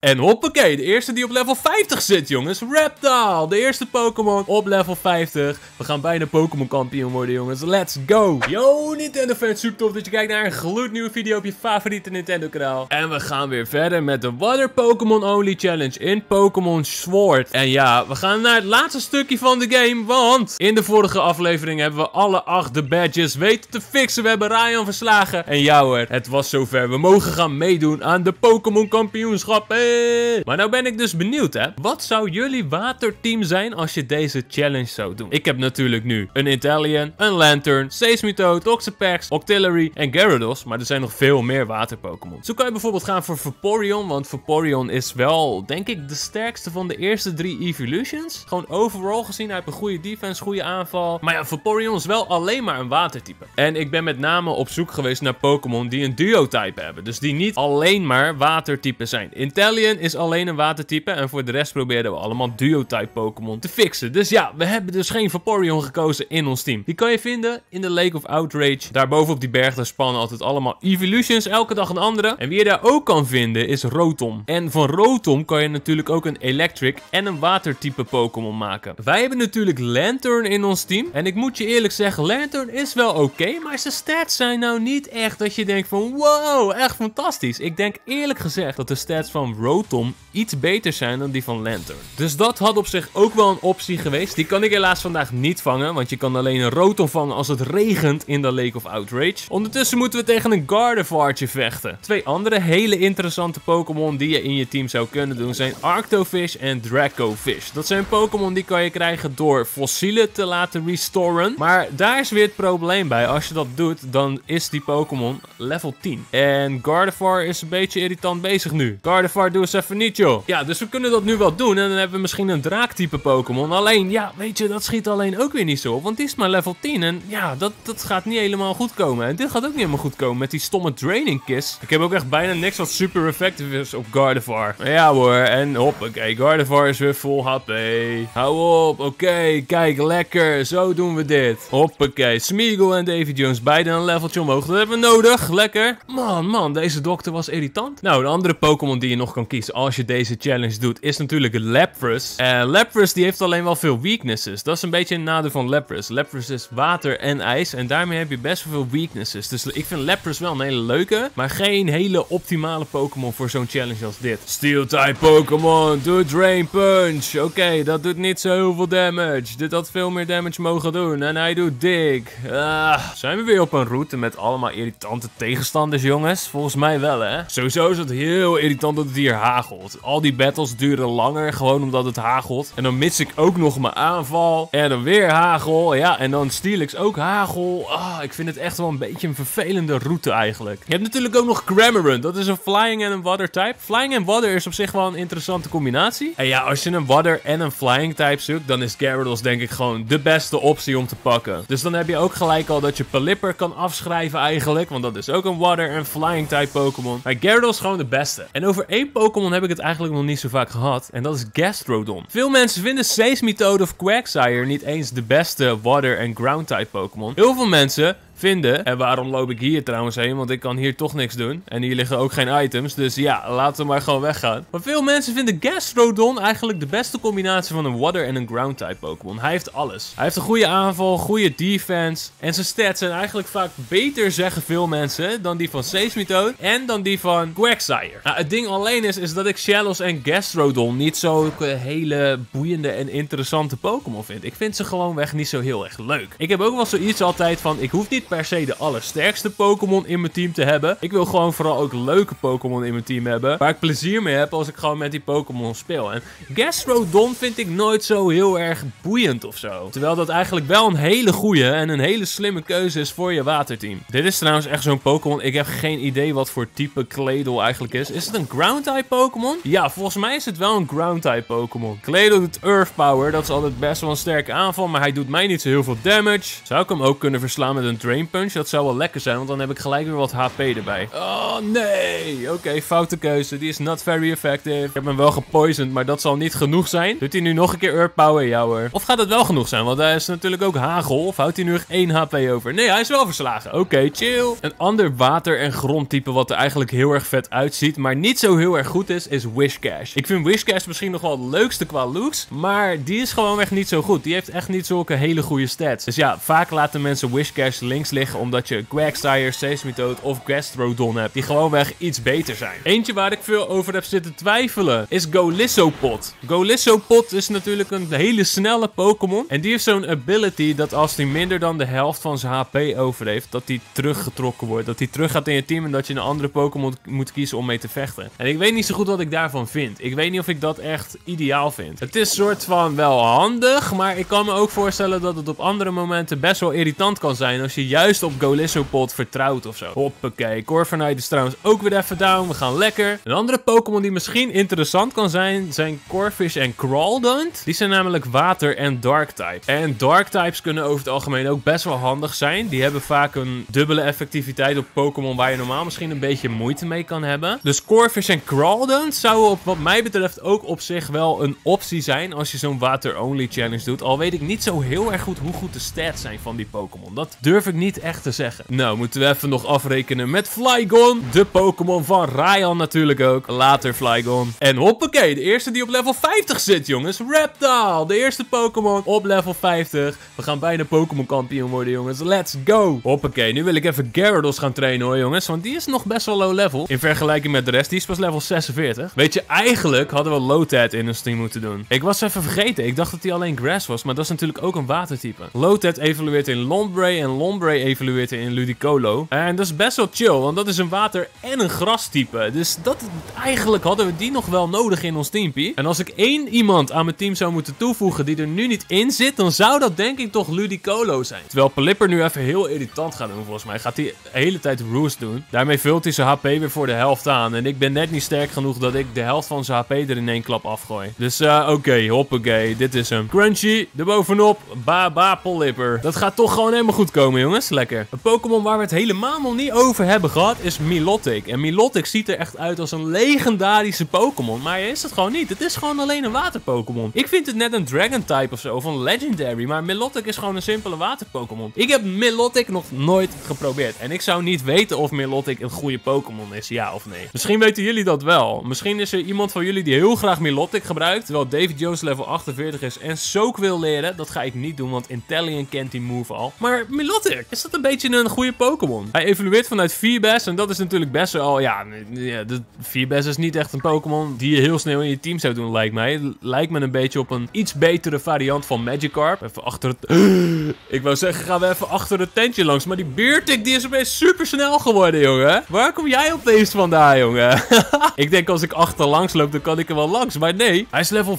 En hoppakee, de eerste die op level 50 zit, jongens. Reptile, de eerste Pokémon op level 50. We gaan bijna Pokémon kampioen worden, jongens. Let's go. Yo, Nintendo fans, super tof dat je kijkt naar een gloednieuwe video op je favoriete Nintendo kanaal. En we gaan weer verder met de Water Pokémon Only Challenge in Pokémon Sword. En ja, we gaan naar het laatste stukje van de game, want in de vorige aflevering hebben we alle 8 de badges weten te fixen. We hebben Ryan verslagen. En ja hoor, het was zover. We mogen gaan meedoen aan de Pokémon kampioenschap. Hey. Maar nou ben ik dus benieuwd, hè. Wat zou jullie waterteam zijn als je deze challenge zou doen? Ik heb natuurlijk nu een Inteleon, een Lanturn, Seismitoad, Toxapex, Octillery en Gyarados. Maar er zijn nog veel meer water-Pokémon. Zo kan je bijvoorbeeld gaan voor Vaporeon, want Vaporeon is wel, denk ik, de sterkste van de eerste 3 evolutions. Gewoon overall gezien, hij heeft een goede defense, goede aanval. Maar ja, Vaporeon is wel alleen maar een watertype. En ik ben met name op zoek geweest naar Pokémon die een duo-type hebben. Dus die niet alleen maar watertype zijn. Inteleon is alleen een watertype en voor de rest probeerden we allemaal duo-type Pokémon te fixen. Dus ja, we hebben dus geen Vaporeon gekozen in ons team. Die kan je vinden in de Lake of Outrage. Daarboven op die berg, daar spannen altijd allemaal evolutions, elke dag een andere. En wie je daar ook kan vinden is Rotom. En van Rotom kan je natuurlijk ook een electric en een watertype Pokémon maken. Wij hebben natuurlijk Lanturn in ons team. En ik moet je eerlijk zeggen, Lanturn is wel oké, maar zijn stats zijn nou niet echt dat je denkt van wow, echt fantastisch. Ik denk eerlijk gezegd dat de stats van Rotom iets beter zijn dan die van Lanturn. Dus dat had op zich ook wel een optie geweest. Die kan ik helaas vandaag niet vangen, want je kan alleen een Rotom vangen als het regent in de Lake of Outrage. Ondertussen moeten we tegen een Gardevoirtje vechten. 2 andere hele interessante Pokémon die je in je team zou kunnen doen zijn Arctofish en Dracofish. Dat zijn Pokémon die kan je krijgen door fossielen te laten restoren. Maar daar is weer het probleem bij. Als je dat doet, dan is die Pokémon level 10. En Gardevoir is een beetje irritant bezig nu. Gardevoir, doe eens even niet, joh. Ja, dus we kunnen dat nu wel doen. En dan hebben we misschien een draaktype Pokémon. Alleen, ja, weet je, dat schiet alleen ook weer niet zo op. Want die is maar level 10. En ja, dat gaat niet helemaal goed komen. En dit gaat ook niet helemaal goed komen met die stomme Draining Kiss. Ik heb ook echt bijna niks wat super effectief is op Gardevoir. Ja hoor, en hoppakee, Gardevoir is weer vol HP. Hou op, oké, kijk, lekker. Zo doen we dit. Hoppakee, Smeagol en Davy Jones, beide een leveltje omhoog. Dat hebben we nodig, lekker. Man, deze dokter was irritant. Nou, de andere Pokémon die je nog kan kiezen als je deze challenge doet, is natuurlijk Lapras. Lapras die heeft alleen wel veel weaknesses. Dat is een beetje een nadeel van Lapras. Lapras is water en ijs en daarmee heb je best wel veel weaknesses. Dus ik vind Lapras wel een hele leuke, maar geen hele optimale Pokémon voor zo'n challenge als dit. Steel-type Pokémon, doe Drain Punch. Oké, dat doet niet zo heel veel damage. Dit had veel meer damage mogen doen en hij doet dik. Zijn we weer op een route met allemaal irritante tegenstanders, jongens? Volgens mij wel, hè? Sowieso is het heel irritant dat het hier hagelt. Al die battles duren langer, gewoon omdat het hagelt. En dan mis ik ook nog mijn aanval. En dan weer hagel. Ja, en dan Steelix ook hagel. Ik vind het echt wel een beetje een vervelende route eigenlijk. Je hebt natuurlijk ook nog Cramorant. Dat is een Flying en een Water type. Flying en Water is op zich wel een interessante combinatie. En ja, als je een Water en een Flying type zoekt, dan is Gyarados denk ik gewoon de beste optie om te pakken. Dus dan heb je ook gelijk al dat je Pelipper kan afschrijven eigenlijk. Want dat is ook een Water en Flying type Pokémon. Maar Gyarados is gewoon de beste. En over 1 Pokémon heb ik het eigenlijk nog niet zo vaak gehad. En dat is Gastrodon. Veel mensen vinden Seismitoad of Quagsire niet eens de beste Water en Ground type Pokémon. Heel veel mensen vinden, en waarom loop ik hier trouwens heen, want ik kan hier toch niks doen. En hier liggen ook geen items, dus ja, laten we maar gewoon weggaan. Maar veel mensen vinden Gastrodon eigenlijk de beste combinatie van een Water en een Ground type Pokémon. Hij heeft alles. Hij heeft een goede aanval, goede defense. En zijn stats zijn eigenlijk vaak beter, zeggen veel mensen, dan die van Seismitoad en dan die van Quagsire. Nou, het ding alleen is dat ik Shellos en Gastrodon niet zo hele boeiende en interessante Pokémon vind. Ik vind ze gewoonweg niet zo heel erg leuk. Ik heb ook wel zoiets altijd van, ik hoef niet per se de allersterkste Pokémon in mijn team te hebben. Ik wil gewoon vooral ook leuke Pokémon in mijn team hebben, waar ik plezier mee heb als ik gewoon met die Pokémon speel. En Gastrodon vind ik nooit zo heel erg boeiend of zo. Terwijl dat eigenlijk wel een hele goede en een hele slimme keuze is voor je waterteam. Dit is trouwens echt zo'n Pokémon. Ik heb geen idee wat voor type Claydol eigenlijk is. Is het een Ground-type Pokémon? Ja, volgens mij is het wel een Ground-type Pokémon. Claydol doet Earth Power. Dat is altijd best wel een sterke aanval, maar hij doet mij niet zo heel veel damage. Zou ik hem ook kunnen verslaan met een Drain Drain Punch. Dat zou wel lekker zijn, want dan heb ik gelijk weer wat HP erbij. Oh, nee. Oké, foute keuze. Die is not very effective. Ik heb hem wel gepoisoned, maar dat zal niet genoeg zijn. Doet hij nu nog een keer Earth Power? Ja hoor. Of gaat het wel genoeg zijn? Want hij is natuurlijk ook hagel. Of houdt hij nu nog 1 HP over? Nee, hij is wel verslagen. Oké, chill. Een ander water- en grondtype wat er eigenlijk heel erg vet uitziet, maar niet zo heel erg goed is Whiscash. Ik vind Whiscash misschien nog wel het leukste qua looks, maar die is gewoon echt niet zo goed. Die heeft echt niet zulke hele goede stats. Dus ja, vaak laten mensen Whiscash links liggen omdat je Quagsire, Seismitoad of Gastrodon hebt, die gewoonweg iets beter zijn. Eentje waar ik veel over heb zitten twijfelen is Golisopod. Golisopod is natuurlijk een hele snelle Pokémon en die heeft zo'n ability dat als hij minder dan de helft van zijn HP over heeft, dat hij teruggetrokken wordt. Dat hij terug gaat in je team en dat je een andere Pokémon moet kiezen om mee te vechten. En ik weet niet zo goed wat ik daarvan vind. Ik weet niet of ik dat echt ideaal vind. Het is soort van wel handig, maar ik kan me ook voorstellen dat het op andere momenten best wel irritant kan zijn als je juist op Golisopod vertrouwt of zo. Hoppakee. Corviknight is trouwens ook weer even down. We gaan lekker. Een andere Pokémon die misschien interessant kan zijn Corphish en Crawdaunt. Die zijn namelijk water- en dark-type. En dark-types kunnen over het algemeen ook best wel handig zijn. Die hebben vaak een dubbele effectiviteit op Pokémon waar je normaal misschien een beetje moeite mee kan hebben. Dus Corphish en Crawdaunt zouden op wat mij betreft ook op zich wel een optie zijn als je zo'n water-only challenge doet. Al weet ik niet zo heel erg goed hoe goed de stats zijn van die Pokémon. Dat durf ik niet echt te zeggen. Nou, moeten we even nog afrekenen met Flygon. De Pokémon van Ryan natuurlijk ook. Later Flygon. En hoppakee, de eerste die op level 50 zit, jongens. Reptile, de eerste Pokémon op level 50. We gaan bijna Pokémon kampioen worden, jongens. Let's go. Hoppakee, nu wil ik even Gyarados gaan trainen hoor, jongens. Want die is nog best wel low level. In vergelijking met de rest, die is pas level 46. Weet je, eigenlijk hadden we Lotad in ons team moeten doen. Ik was even vergeten. Ik dacht dat hij alleen Grass was, maar dat is natuurlijk ook een watertype. Lotad evolueert in Lombre en Lombre evolueert in Ludicolo. En dat is best wel chill, want dat is een water- en een grastype. Dus eigenlijk hadden we die nog wel nodig in ons teampie. En als ik één iemand aan mijn team zou moeten toevoegen die er nu niet in zit, dan zou dat denk ik toch Ludicolo zijn. Terwijl Pelipper nu even heel irritant gaat doen, volgens mij. Gaat hij de hele tijd Roost doen. Daarmee vult hij zijn HP weer voor de helft aan. En ik ben net niet sterk genoeg dat ik de helft van zijn HP er in één klap afgooi. Dus oké, hoppakee. Dit is hem. Crunchy, erbovenop. Ba, Pelipper. Dat gaat toch gewoon helemaal goed komen, jongens. Lekker. Een Pokémon waar we het helemaal nog niet over hebben gehad is Milotic. En Milotic ziet er echt uit als een legendarische Pokémon. Maar is het gewoon niet. Het is gewoon alleen een water-Pokémon. Ik vind het net een Dragon-type of zo. Of een Legendary. Maar Milotic is gewoon een simpele water-Pokémon. Ik heb Milotic nog nooit geprobeerd. En ik zou niet weten of Milotic een goede Pokémon is. Ja of nee. Misschien weten jullie dat wel. Misschien is er iemand van jullie die heel graag Milotic gebruikt. Terwijl Davy Jones level 48 is en Soak wil leren. Dat ga ik niet doen, want Inteleon kent die move al. Maar Milotic, is dat een beetje een goede Pokémon? Hij evolueert vanuit Feebas. En dat is natuurlijk best wel... Ja, de Feebas is niet echt een Pokémon die je heel snel in je team zou doen, lijkt mij. Het lijkt me een beetje op een iets betere variant van Magikarp. Even achter het... Ik wou zeggen, gaan we even achter het tentje langs. Maar die Beertic, die is opeens super snel geworden, jongen. Waar kom jij opeens vandaan, jongen? Ik denk als ik achterlangs loop, dan kan ik er wel langs. Maar nee, hij is level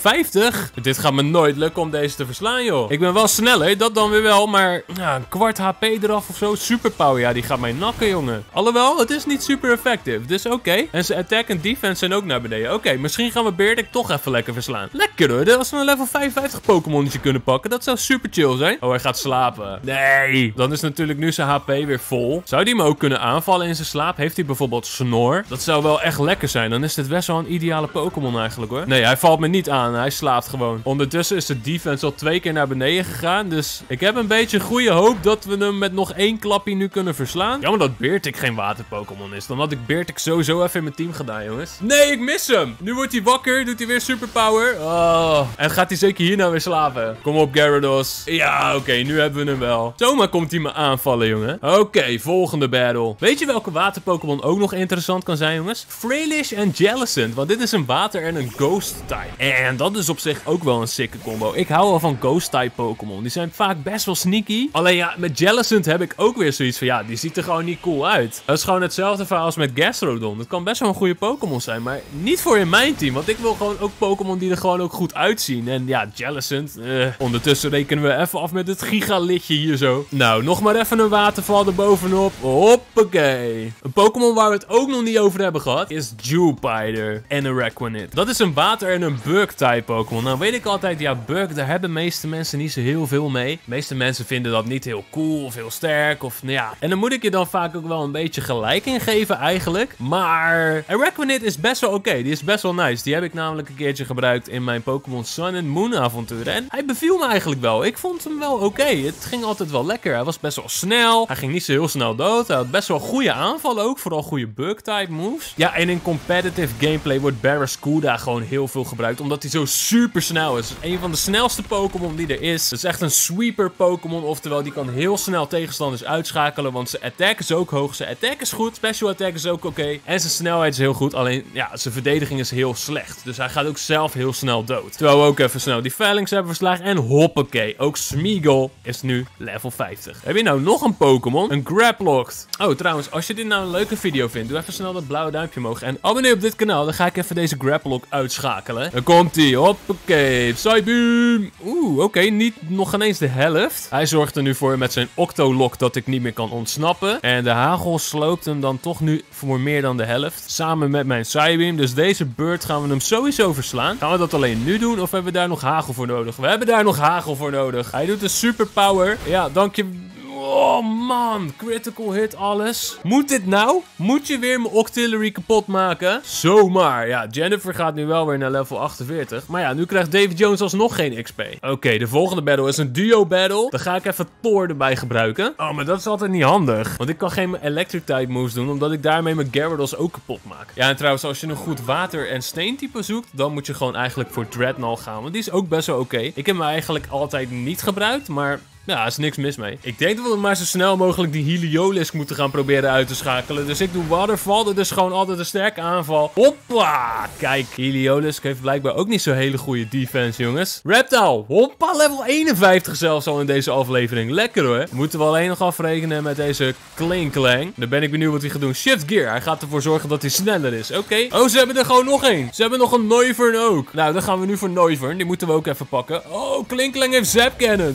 55. Dit gaat me nooit lukken om deze te verslaan, joh. Ik ben wel sneller, dat dan weer wel. Maar ja, een kwart HP eraf of zo. Superpower, ja, die gaat mij nakken, jongen. Alhoewel, het is niet super effective. Dus oké. En zijn attack en defense zijn ook naar beneden. Oké, misschien gaan we Beertic toch even lekker verslaan. Lekker hoor. Als we een level 55 Pokémonnetje kunnen pakken, dat zou super chill zijn. Oh, hij gaat slapen. Nee. Dan is natuurlijk nu zijn HP weer vol. Zou die me ook kunnen aanvallen in zijn slaap? Heeft hij bijvoorbeeld Snore? Dat zou wel echt lekker zijn. Dan is dit best wel een ideale Pokémon eigenlijk hoor. Nee, hij valt me niet aan. Hij slaapt gewoon. Ondertussen is de defense al 2 keer naar beneden gegaan. Dus ik heb een beetje goede hoop dat we hem met nog 1 klapje nu kunnen verslaan. Jammer dat Beertic geen water-Pokémon is. Dan had ik Beertic sowieso even in mijn team gedaan, jongens. Nee, ik mis hem. Nu wordt hij wakker. Doet hij weer superpower. Oh. En gaat hij zeker hier nou weer slapen? Kom op, Gyarados. Ja, oké. Nu hebben we hem wel. Zomaar komt hij me aanvallen, jongen. Oké, volgende battle. Weet je welke water-Pokémon ook nog interessant kan zijn, jongens? Fralish en Jellicent. Want dit is een water- en een ghost-type. En dat is op zich ook wel een sikke combo. Ik hou wel van ghost-type Pokémon. Die zijn vaak best wel sneaky. Alleen ja, met Jellicent heb ik ook weer zoiets van... Ja, die ziet er gewoon niet cool uit. Dat is gewoon hetzelfde verhaal als met Gastrodon. Het kan best wel een goede Pokémon zijn. Maar niet voor in mijn team. Want ik wil gewoon ook Pokémon die er gewoon ook goed uitzien. En ja, Jellicent. Ondertussen rekenen we even af met het gigalidje hier zo. Nou, nog maar even een waterval erbovenop. Hoppakee. Een Pokémon waar we het ook nog niet over hebben gehad is Dewpider en Araquanid. Dat is een water- en een bug-type Pokémon. Nou weet ik altijd, ja, bug, daar hebben de meeste mensen niet zo heel veel mee. De meeste mensen vinden dat niet heel cool cool of heel sterk of nou ja. En dan moet ik je dan vaak ook wel een beetje gelijk in geven eigenlijk. Maar Araquanid is best wel oké. Die is best wel nice. Die heb ik namelijk een keertje gebruikt in mijn Pokémon Sun and Moon avonturen. En hij beviel me eigenlijk wel. Ik vond hem wel oké. Het ging altijd wel lekker. Hij was best wel snel. Hij ging niet zo heel snel dood. Hij had best wel goede aanvallen ook. Vooral goede bug-type moves. Ja, en in competitive gameplay wordt Barraskewda gewoon heel veel gebruikt. Omdat hij zo super snel is. Een van de snelste Pokémon die er is. Het is echt een sweeper Pokémon. Oftewel, die kan heel snel tegenstanders uitschakelen. Want zijn attack is ook hoog. Zijn attack is goed. Special attack is ook oké. En zijn snelheid is heel goed. Alleen, ja, zijn verdediging is heel slecht. Dus hij gaat ook zelf heel snel dood. Terwijl we ook even snel die Phalanx hebben verslagen. En hoppakee. Ook Smeagol is nu level 50. Heb je nou nog een Pokémon? Een Graplocked. Oh, trouwens, als je dit nou een leuke video vindt, doe even snel dat blauwe duimpje omhoog. En abonneer op dit kanaal. Dan ga ik even deze Graplock uitschakelen. Dan komt hij. Hoppakee. Psybeam. Oeh, oké. Nog ineens de helft. Hij zorgt er nu voor met zijn Octolock dat ik niet meer kan ontsnappen. En de hagel sloopt hem dan toch nu voor meer dan de helft. Samen met mijn Psybeam. Dus deze beurt gaan we hem sowieso verslaan. Gaan we dat alleen nu doen of hebben we daar nog hagel voor nodig? We hebben daar nog hagel voor nodig. Hij doet een superpower. Ja, dank je. Oh man, critical hit alles. Moet dit nou? Moet je weer mijn Octillery kapot maken? Zomaar. Ja, Jennifer gaat nu wel weer naar level 48. Maar ja, nu krijgt Davy Jones alsnog geen XP. Oké, de volgende battle is een duo battle. Dan ga ik even Thor erbij gebruiken. Oh, maar dat is altijd niet handig. Want ik kan geen electric type moves doen, omdat ik daarmee mijn Gyarados ook kapot maak. Ja, en trouwens, als je een goed water- en steentype zoekt, dan moet je gewoon eigenlijk voor Dreadnought gaan. Want die is ook best wel oké. Ik heb hem eigenlijk altijd niet gebruikt, maar ja, er is niks mis mee. Ik denk dat we maar zo snel mogelijk die Heliolisk moeten gaan proberen uit te schakelen. Dus ik doe Waterfall. Dat is gewoon altijd een sterke aanval. Hoppa! Kijk, Heliolisk heeft blijkbaar ook niet zo'n hele goede defense, jongens. Reptile! Hoppa, level 51 zelfs al in deze aflevering. Lekker hoor. Moeten we alleen nog afrekenen met deze Klinklang. Dan ben ik benieuwd wat hij gaat doen. Shift Gear. Hij gaat ervoor zorgen dat hij sneller is. Oké. Oh, ze hebben er gewoon nog één. Ze hebben nog een Noivern ook. Nou, dan gaan we nu voor Noivern. Die moeten we ook even pakken. Oh, Klinklang heeft Zap Cannon.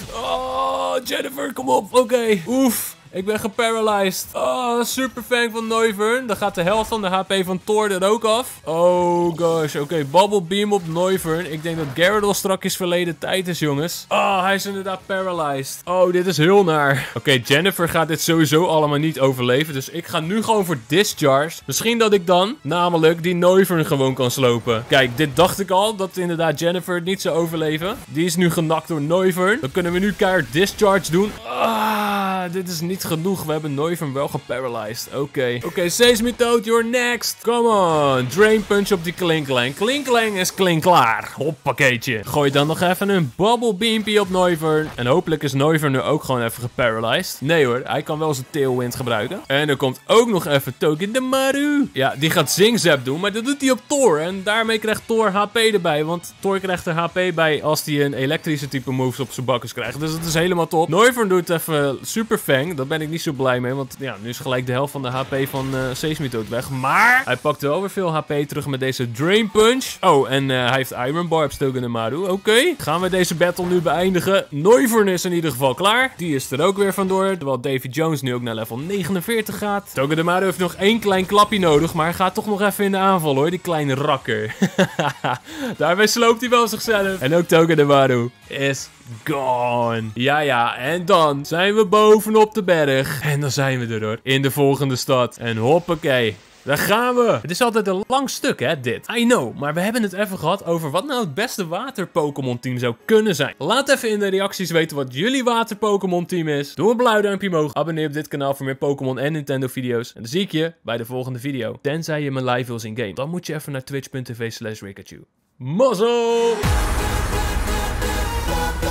Oh, Jennifer, kom op. Oké. Oef. Ik ben geparalyzed. Oh, super fang van Noivern. Dan gaat de helft van de HP van Thor er ook af. Oh gosh. Oké, Bubble Beam op Noivern. Ik denk dat Gyarados strakjes verleden tijd is, jongens. Oh, hij is inderdaad paralyzed. Oh, dit is heel naar. Oké, Jennifer gaat dit sowieso allemaal niet overleven. Dus ik ga nu gewoon voor Discharge. Misschien dat ik dan namelijk die Noivern gewoon kan slopen. Kijk, dit dacht ik al. Dat inderdaad Jennifer het niet zou overleven. Die is nu genakt door Noivern. Dan kunnen we nu keihard Discharge doen. Ah, dit is niet genoeg. We hebben Noivern wel geparalyzed. Oké, Seismitoad, you're next. Come on. Drain Punch op die Klinklang. Klinklang is klinkklaar. Hoppakeetje. Gooi dan nog even een Bubble Beampie op Noivern. En hopelijk is Noivern nu ook gewoon even geparalyzed. Nee hoor, hij kan wel zijn Tailwind gebruiken. En er komt ook nog even Togedemaru. Ja, die gaat Zingzap doen, maar dat doet hij op Thor. En daarmee krijgt Thor HP erbij. Want Thor krijgt er HP bij als hij een elektrische type moves op zijn bakkes krijgt. Dus dat is helemaal top. Noivern doet even Super Fang. Dat ben ik niet zo blij mee, want ja, nu is gelijk de helft van de HP van Seismitoad weg. Maar hij pakt wel weer veel HP terug met deze Drain Punch. Oh, en hij heeft Iron Barbs Togedemaru. Oké, gaan we deze battle nu beëindigen. Noivern is in ieder geval klaar. Die is er ook weer vandoor, terwijl Davy Jones nu ook naar level 49 gaat. Togedemaru heeft nog één klein klapje nodig, maar hij gaat toch nog even in de aanval hoor, die kleine rakker. Daarbij sloopt hij wel zichzelf. En ook Togedemaru is gone. Ja, en dan zijn we bovenop de berg. En dan zijn we er hoor. In de volgende stad. En hoppakee. Daar gaan we. Het is altijd een lang stuk, hè, dit. I know, maar we hebben het even gehad over wat nou het beste water-Pokémon team zou kunnen zijn. Laat even in de reacties weten wat jullie water-Pokémon team is. Doe een blauw duimpje omhoog. Abonneer op dit kanaal voor meer Pokémon en Nintendo video's. En dan zie ik je bij de volgende video. Tenzij je me live wil zien game. Dan moet je even naar twitch.tv/Rikachu. Mazzel!